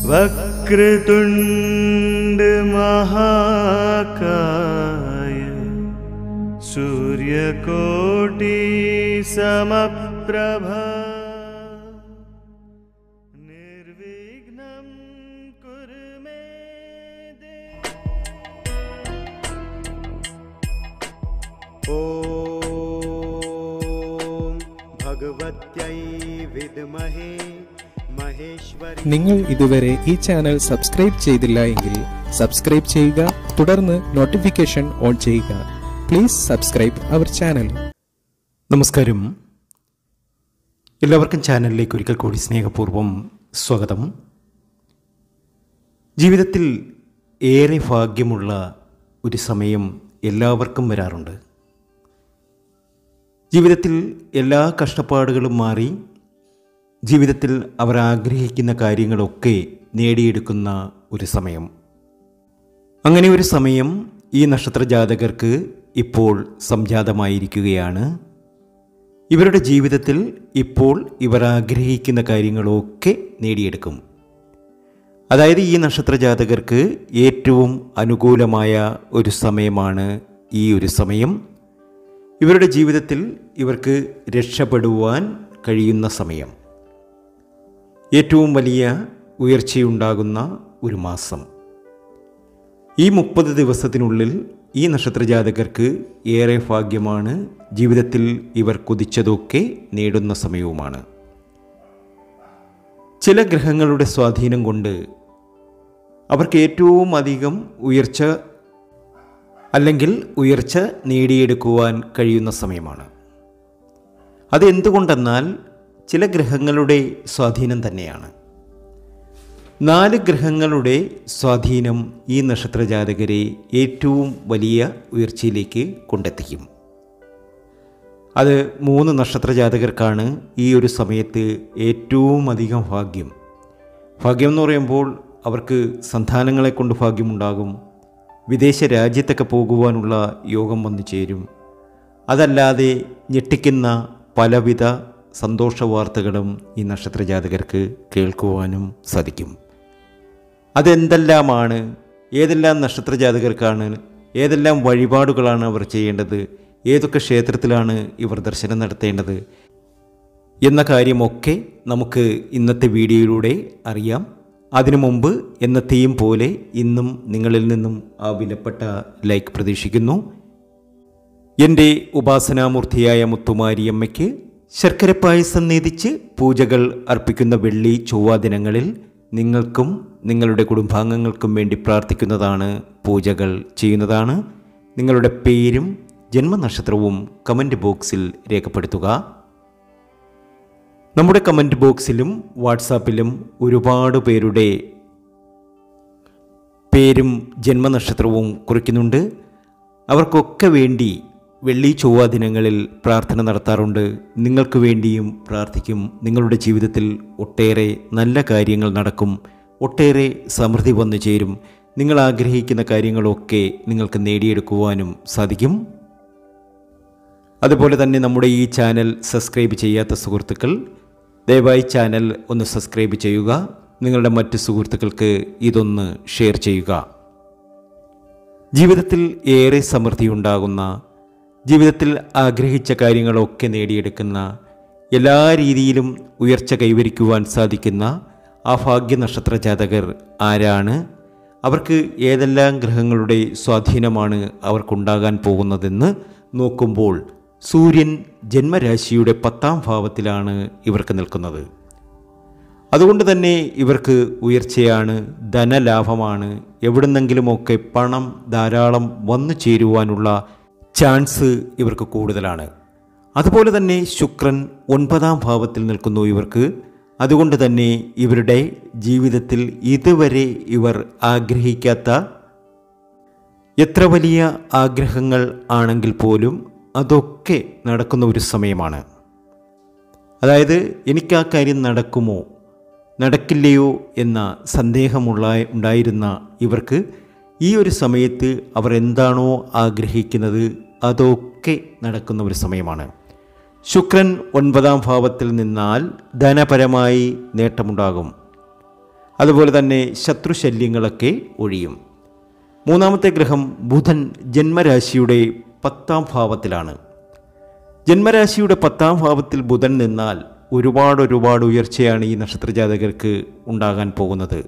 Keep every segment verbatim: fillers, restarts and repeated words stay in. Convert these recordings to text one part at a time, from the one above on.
वक्रतुंड महाकाय सूर्यकोटि समप्रभ निर्विघ्नं कुरु मे देव। ओम भगवत्यै विद्महे महेश्वरी। നിങ്ങൾ ഇതുവരെ ഈ ചാനൽ സബ്സ്ക്രൈബ് ചെയ്തില്ല എങ്കിൽ സബ്സ്ക്രൈബ് ചെയ്യുക, തുടർന്ന് നോട്ടിഫിക്കേഷൻ ഓൺ ചെയ്യുക. Please subscribe our channel. നമസ്കാരം, എല്ലാവർക്കും ചാനലിലേക്ക് ഒരിക്കൽ കൂടി സ്നേഹപൂർവ്വം സ്വാഗതം. ജീവിതത്തിൽ ഏറെ ഭാഗ്യമുള്ള ഒരു സമയം എല്ലാവർക്കും വരാറുണ്ട്. ജീവിതത്തിൽ എല്ലാ കഷ്ടപ്പാടുകളും മാറി ജീവിതത്തിൽ അവർ ആഗ്രഹിക്കുന്ന കാര്യങ്ങളൊക്കെ നേടിയെടുക്കുന്ന ഒരു സമയം. അങ്ങനെ ഒരു സമയം ഈ നക്ഷത്ര ജാതകർക്ക് ഇപ്പോൾ സംജാതമായിരിക്കുകയാണ്. ഇവരുടെ ജീവിതത്തിൽ ഇപ്പോൾ ഇവർ ആഗ്രഹിക്കുന്ന കാര്യങ്ങളൊക്കെ നേടിയെടുക്കും. അതായത് ഈ നക്ഷത്ര ജാതകർക്ക് ഏറ്റവും അനുകൂലമായ ഒരു സമയമാണ് ഈ ഒരു സമയം. ഇവരുടെ ജീവിതത്തിൽ ഇവർക്ക് രക്ഷപ്പെടുവാൻ കഴിയുന്ന സമയം, ഏറ്റവും വലിയ ഉയർച്ചയുണ്ടാകുന്ന ഒരു മാസം. ഈ മുപ്പത് ദിവസത്തിനുള്ളിൽ ഈ നക്ഷത്രജാതകർക്ക് ഏറെ ഭാഗ്യമാണ്. ജീവിതത്തിൽ ഇവർ കൊതിച്ചതൊക്കെ നേടുന്ന സമയവുമാണ്. ചില ഗ്രഹങ്ങളുടെ സ്വാധീനം കൊണ്ട് അവർക്ക് ഏറ്റവും അധികം ഉയർച്ച അല്ലെങ്കിൽ ഉയർച്ച നേടിയെടുക്കുവാൻ കഴിയുന്ന സമയമാണ്. അതെന്തുകൊണ്ടെന്നാൽ ചില ഗ്രഹങ്ങളുടെ സ്വാധീനം തന്നെയാണ്. നാല് ഗ്രഹങ്ങളുടെ സ്വാധീനം ഈ നക്ഷത്രജാതകരെ ഏറ്റവും വലിയ ഉയർച്ചയിലേക്ക് കൊണ്ടെത്തിക്കും. അത് മൂന്ന് നക്ഷത്രജാതകർക്കാണ് ഈ ഒരു സമയത്ത് ഏറ്റവും അധികം ഭാഗ്യം. ഭാഗ്യം എന്ന് പറയുമ്പോൾ അവർക്ക് സന്താനങ്ങളെ കൊണ്ട് ഭാഗ്യമുണ്ടാകും. വിദേശ രാജ്യത്തൊക്കെ പോകുവാനുള്ള യോഗം വന്നു ചേരും. അതല്ലാതെ ഞെട്ടിക്കുന്ന പലവിധ സന്തോഷ വാർത്തകളും ഈ നക്ഷത്രജാതകർക്ക് കേൾക്കുവാനും സാധിക്കും. അതെന്തെല്ലാമാണ്, ഏതെല്ലാം നക്ഷത്രജാതകർക്കാണ്, ഏതെല്ലാം വഴിപാടുകളാണ് അവർ ചെയ്യേണ്ടത്, ഏതൊക്കെ ക്ഷേത്രത്തിലാണ് ഇവർ ദർശനം നടത്തേണ്ടത് എന്ന കാര്യമൊക്കെ നമുക്ക് ഇന്നത്തെ വീഡിയോയിലൂടെ അറിയാം. അതിനു മുമ്പ് എന്നത്തെയും പോലെ ഇന്നും നിങ്ങളിൽ നിന്നും ആ വിലപ്പെട്ട ലൈക്ക് പ്രതീക്ഷിക്കുന്നു. എൻ്റെ ഉപാസനാമൂർത്തിയായ മുത്തുമാരിയമ്മയ്ക്ക് ശർക്കര പായസം നേദിച്ച് പൂജകൾ അർപ്പിക്കുന്ന വെള്ളി ചൊവ്വ ദിനങ്ങളിൽ നിങ്ങൾക്കും നിങ്ങളുടെ കുടുംബാംഗങ്ങൾക്കും വേണ്ടി പ്രാർത്ഥിക്കുന്നതാണ്, പൂജകൾ ചെയ്യുന്നതാണ്. നിങ്ങളുടെ പേരും ജന്മനക്ഷത്രവും കമൻറ്റ് ബോക്സിൽ രേഖപ്പെടുത്തുക. നമ്മുടെ കമൻറ്റ് ബോക്സിലും വാട്സാപ്പിലും ഒരുപാട് പേരുടെ പേരും ജന്മനക്ഷത്രവും കുറിക്കുന്നുണ്ട്. അവർക്കൊക്കെ വേണ്ടി വെള്ളി ചൊവ്വ ദിനങ്ങളിൽ പ്രാർത്ഥന നടത്താറുണ്ട്. നിങ്ങൾക്ക് വേണ്ടിയും പ്രാർത്ഥിക്കും. നിങ്ങളുടെ ജീവിതത്തിൽ ഒട്ടേറെ നല്ല കാര്യങ്ങൾ നടക്കും, ഒട്ടേറെ സമൃദ്ധി വന്നു ചേരും. നിങ്ങൾ ആഗ്രഹിക്കുന്ന കാര്യങ്ങളൊക്കെ നിങ്ങൾക്ക് നേടിയെടുക്കുവാനും സാധിക്കും. അതുപോലെ തന്നെ നമ്മുടെ ഈ ചാനൽ സബ്സ്ക്രൈബ് ചെയ്യാത്ത സുഹൃത്തുക്കൾ ദയവായി ചാനൽ ഒന്ന് സബ്സ്ക്രൈബ് ചെയ്യുക. നിങ്ങളുടെ മറ്റ് സുഹൃത്തുക്കൾക്ക് ഇതൊന്ന് ഷെയർ ചെയ്യുക. ജീവിതത്തിൽ ഏറെ സമൃദ്ധി ഉണ്ടാകുന്ന, ജീവിതത്തിൽ ആഗ്രഹിച്ച കാര്യങ്ങളൊക്കെ നേടിയെടുക്കുന്ന, എല്ലാ രീതിയിലും ഉയർച്ച കൈവരിക്കുവാൻ സാധിക്കുന്ന ആ ഭാഗ്യ നക്ഷത്ര ജാതകർ ആരാണ്? അവർക്ക് ഏതെല്ലാം ഗ്രഹങ്ങളുടെ സ്വാധീനമാണ് അവർക്കുണ്ടാകാൻ പോകുന്നതെന്ന് നോക്കുമ്പോൾ സൂര്യൻ ജന്മരാശിയുടെ പത്താം ഭാവത്തിലാണ് ഇവർക്ക് നിൽക്കുന്നത്. അതുകൊണ്ട് തന്നെ ഇവർക്ക് ഉയർച്ചയാണ്, ധനലാഭമാണ്. എവിടുന്നെങ്കിലുമൊക്കെ പണം ധാരാളം വന്നു ചേരുവാനുള്ള ചാൻസ് ഇവർക്ക് കൂടുതലാണ്. അതുപോലെ തന്നെ ശുക്രൻ ഒൻപതാം ഭാവത്തിൽ നിൽക്കുന്നു ഇവർക്ക്. അതുകൊണ്ട് തന്നെ ഇവരുടെ ജീവിതത്തിൽ ഇതുവരെ ഇവർ ആഗ്രഹിക്കാത്ത എത്ര വലിയ ആഗ്രഹങ്ങൾ ആണെങ്കിൽ പോലും അതൊക്കെ നടക്കുന്ന ഒരു സമയമാണ്. അതായത് എനിക്ക് ആ കാര്യം നടക്കുമോ നടക്കില്ലയോ എന്ന സന്ദേഹമുള്ള ഉണ്ടായിരുന്ന ഇവർക്ക് ഈ ഒരു സമയത്ത് അവർ എന്താണോ ആഗ്രഹിക്കുന്നത് അതൊക്കെ നടക്കുന്ന ഒരു സമയമാണ്. ശുക്രൻ ഒൻപതാം ഭാവത്തിൽ നിന്നാൽ ധനപരമായി നേട്ടമുണ്ടാകും. അതുപോലെ തന്നെ ശത്രുശല്യങ്ങളൊക്കെ ഒഴിയും. മൂന്നാമത്തെ ഗ്രഹം ബുധൻ ജന്മരാശിയുടെ പത്താം ഭാവത്തിലാണ്. ജന്മരാശിയുടെ പത്താം ഭാവത്തിൽ ബുധൻ നിന്നാൽ ഒരുപാട് ഒരുപാട് ഉയർച്ചയാണ് ഈ നക്ഷത്രജാതകർക്ക് ഉണ്ടാകാൻ പോകുന്നത്.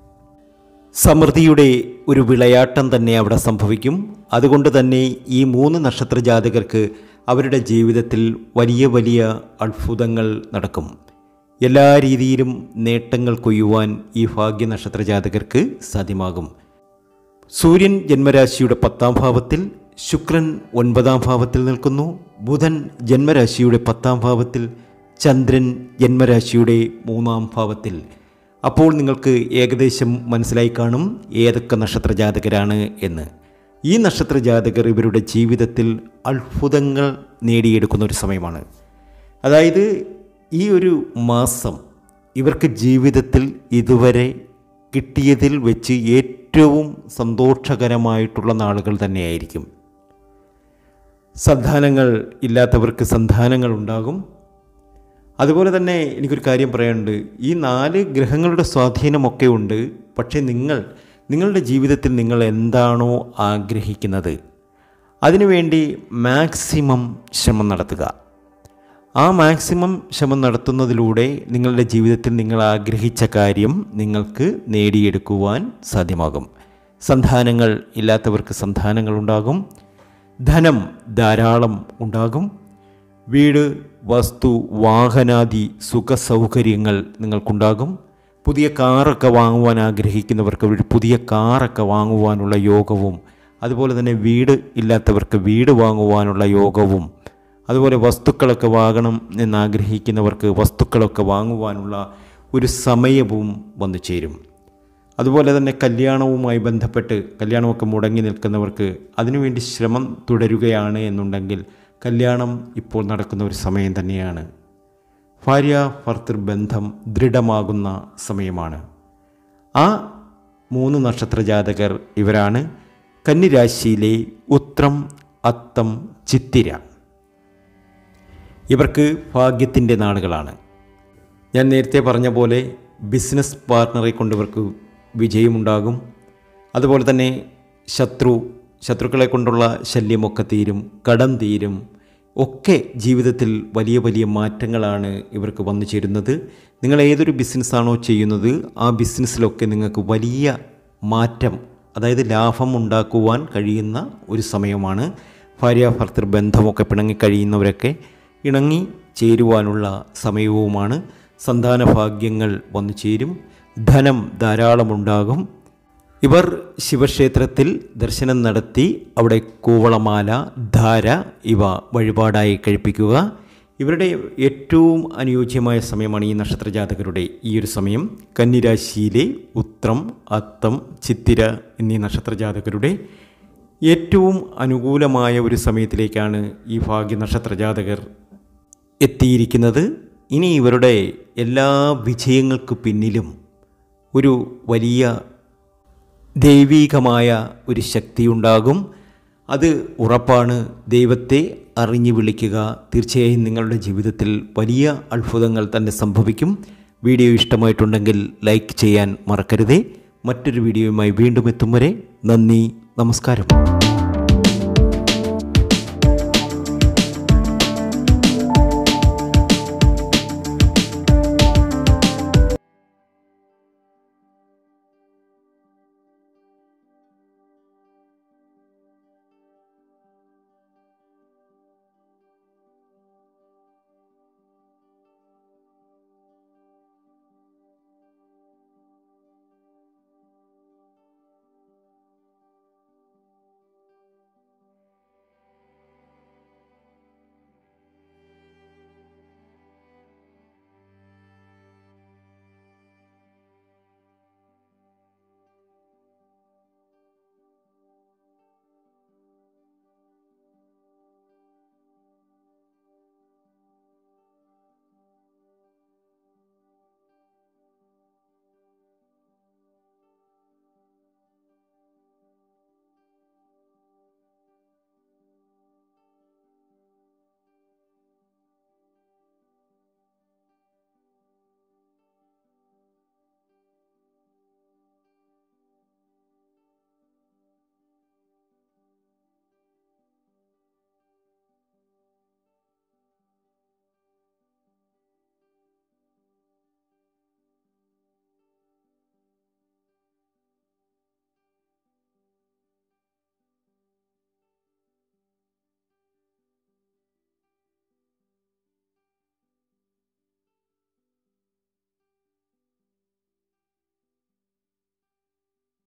സമൃദ്ധിയുടെ ഒരു വിളയാട്ടം തന്നെ അവിടെ സംഭവിക്കും. അതുകൊണ്ട് തന്നെ ഈ മൂന്ന് നക്ഷത്രജാതകർക്ക് അവരുടെ ജീവിതത്തിൽ വലിയ വലിയ അത്ഭുതങ്ങൾ നടക്കും. എല്ലാ രീതിയിലും നേട്ടങ്ങൾ കൊയ്യുവാൻ ഈ ഭാഗ്യ നക്ഷത്രജാതകർക്ക് സാധ്യമാകും. സൂര്യൻ ജന്മരാശിയുടെ പത്താം ഭാവത്തിൽ, ശുക്രൻ ഒൻപതാം ഭാവത്തിൽ നിൽക്കുന്നു. ബുധൻ ജന്മരാശിയുടെ പത്താം ഭാവത്തിൽ, ചന്ദ്രൻ ജന്മരാശിയുടെ മൂന്നാം ഭാവത്തിൽ. അപ്പോൾ നിങ്ങൾക്ക് ഏകദേശം മനസ്സിലായി കാണും ഏതൊക്കെ നക്ഷത്രജാതകരാണ് എന്ന്. ഈ നക്ഷത്രജാതകർ ഇവരുടെ ജീവിതത്തിൽ അത്ഭുതങ്ങൾ നേടിയെടുക്കുന്ന ഒരു സമയമാണ്. അതായത് ഈ ഒരു മാസം ഇവർക്ക് ജീവിതത്തിൽ ഇതുവരെ കിട്ടിയതിൽ വെച്ച് ഏറ്റവും സന്തോഷകരമായിട്ടുള്ള നാളുകൾ തന്നെയായിരിക്കും. സന്താനങ്ങൾ ഇല്ലാത്തവർക്ക് സന്താനങ്ങൾ ഉണ്ടാകും. അതുപോലെ തന്നെ എനിക്കൊരു കാര്യം പറയാനുണ്ട്. ഈ നാല് ഗ്രഹങ്ങളുടെ സ്വാധീനമൊക്കെ ഉണ്ട്. പക്ഷേ നിങ്ങൾ നിങ്ങളുടെ ജീവിതത്തിൽ നിങ്ങൾ എന്താണോ ആഗ്രഹിക്കുന്നത് അതിനുവേണ്ടി മാക്സിമം ശ്രമം നടത്തുക. ആ മാക്സിമം ശ്രമം നടത്തുന്നതിലൂടെ നിങ്ങളുടെ ജീവിതത്തിൽ നിങ്ങൾ ആഗ്രഹിച്ച കാര്യം നിങ്ങൾക്ക് നേടിയെടുക്കുവാൻ സാധ്യമാകും. സന്താനങ്ങൾ ഇല്ലാത്തവർക്ക് സന്താനങ്ങൾ ഉണ്ടാകും. ധനം ധാരാളം ഉണ്ടാകും. വീട്, വസ്തു, വാഹനാദി സുഖ സൗകര്യങ്ങൾ നിങ്ങൾക്കുണ്ടാകും. പുതിയ കാറൊക്കെ വാങ്ങുവാൻ ആഗ്രഹിക്കുന്നവർക്ക് ഒരു പുതിയ കാറൊക്കെ വാങ്ങുവാനുള്ള യോഗവും, അതുപോലെ തന്നെ വീട് ഇല്ലാത്തവർക്ക് വീട് വാങ്ങുവാനുള്ള യോഗവും, അതുപോലെ വസ്തുക്കളൊക്കെ വാങ്ങണം എന്നാഗ്രഹിക്കുന്നവർക്ക് വസ്തുക്കളൊക്കെ വാങ്ങുവാനുള്ള ഒരു സമയവും വന്നു ചേരും. അതുപോലെ തന്നെ കല്യാണവുമായി ബന്ധപ്പെട്ട് കല്യാണമൊക്കെ മുടങ്ങി നിൽക്കുന്നവർക്ക് അതിനുവേണ്ടി ശ്രമം തുടരുകയാണ് എന്നുണ്ടെങ്കിൽ കല്യാണം ഇപ്പോൾ നടക്കുന്ന ഒരു സമയം തന്നെയാണ്. ഭാര്യ ഭർത്തൃ ബന്ധം ദൃഢമാകുന്ന സമയമാണ്. ആ മൂന്ന് നക്ഷത്രജാതകർ ഇവരാണ്. കന്നിരാശിയിലെ ഉത്രം, അത്തം, ചിത്തിര. ഇവർക്ക് ഭാഗ്യത്തിൻ്റെ നാളുകളാണ്. ഞാൻ നേരത്തെ പറഞ്ഞ പോലെ ബിസിനസ് പാർട്ട്ണറെ കൊണ്ട് ഇവർക്ക് വിജയമുണ്ടാകും. അതുപോലെ തന്നെ ശത്രു ശത്രുക്കളെ കൊണ്ടുള്ള ശല്യമൊക്കെ തീരും, കടം തീരും. ഒക്കെ ജീവിതത്തിൽ വലിയ വലിയ മാറ്റങ്ങളാണ് ഇവർക്ക് വന്നു ചേരുന്നത്. നിങ്ങൾ ഏതൊരു ബിസിനസ്സാണോ ചെയ്യുന്നത് ആ ബിസിനസ്സിലൊക്കെ നിങ്ങൾക്ക് വലിയ മാറ്റം, അതായത് ലാഭം ഉണ്ടാക്കുവാൻ കഴിയുന്ന ഒരു സമയമാണ്. ഭാര്യ ഭർത്തൃ ബന്ധമൊക്കെ പിണങ്ങിക്കഴിയുന്നവരൊക്കെ ഇണങ്ങി ചേരുവാനുള്ള സമയവുമാണ്. സന്താന ഭാഗ്യങ്ങൾ വന്നു ചേരും. ധനം ധാരാളമുണ്ടാകും. ഇവർ ശിവക്ഷേത്രത്തിൽ ദർശനം നടത്തി അവിടെ കൂവളമാല, ധാര ഇവ വഴിപാടായി കഴിപ്പിക്കുക. ഇവരുടെ ഏറ്റവും അനുയോജ്യമായ സമയമാണ് ഈ നക്ഷത്രജാതകരുടെ ഈ ഒരു സമയം. കന്നിരാശിയിലെ ഉത്രം, അത്തം, ചിത്തിര എന്നീ നക്ഷത്രജാതകരുടെ ഏറ്റവും അനുകൂലമായ ഒരു സമയത്തിലേക്കാണ് ഈ ഭാഗ്യ നക്ഷത്രജാതകർ എത്തിയിരിക്കുന്നത്. ഇനി ഇവരുടെ എല്ലാ വിജയങ്ങൾക്ക് പിന്നിലും ഒരു വലിയ ദൈവീകമായ ഒരു ശക്തിയുണ്ടാകും. അത് ഉറപ്പാണ്. ദൈവത്തെ അറിഞ്ഞു വിളിക്കുക. തീർച്ചയായും നിങ്ങളുടെ ജീവിതത്തിൽ വലിയ അത്ഭുതങ്ങൾ തന്നെ സംഭവിക്കും. വീഡിയോ ഇഷ്ടമായിട്ടുണ്ടെങ്കിൽ ലൈക്ക് ചെയ്യാൻ മറക്കരുതേ. മറ്റൊരു വീഡിയോയുമായി വീണ്ടും എത്തും വരെ നന്ദി, നമസ്കാരം.